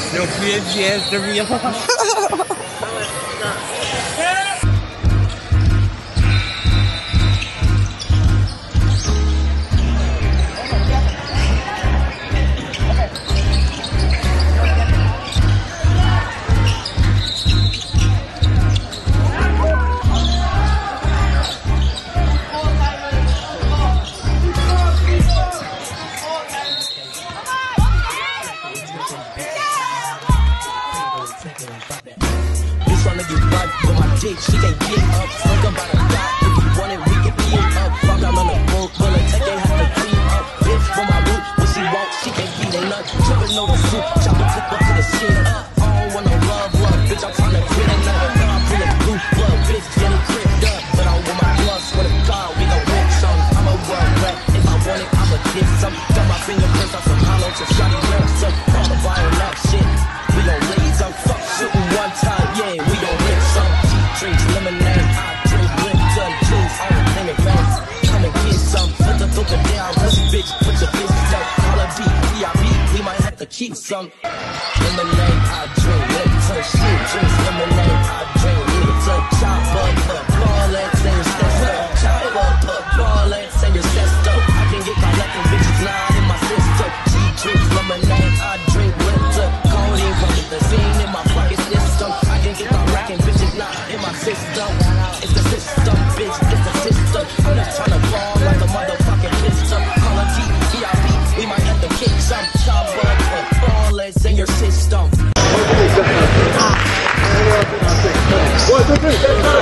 No pies de rien. She can't get up, think about a dot. If you want it, we can pee it up. Fuck out on the boat, will it take it, have to clean up. Bitch for my root, what she want, she can't beat it nut. Trippin' over soup, chop a clip up to the skin up. I don't want no love, bitch, I'm tryna quit it now. I'm feeling blue blood, bitch, get it cripped up. But I don't want my blood, swear to God, we gon' rip some. I'm a world rat, if I want it, I'ma get some. Got my fingerprints on some hollow, so shawty love some. All the Bayonne up shit, we gon' raise up. Fuck shootin' one time, yeah, we gon' rip some. Drinks lemonade, I drink Lipton juice, all the limit bands. Come and get some, put the thooker down, pussy bitch, put your business out. All a beat, VIP, we might have to keep some. Lemonade, I drink Lipton, shit, drinks lemonade, I drink Lipton. Chop up, put ballets in your system. Chop up, put ballets in your system. I can get collecting bitches now in my system. She drinks lemonade, I drink Lipton. Codeine, fuck the scene in my pocket system. I can get the racking bitches now in my system. It's the system, bitch, it's the system. I'm just tryna ball like a motherfucking pistol. Call a G, VIP, we might have to kick some. Chop up, put ballets in your system.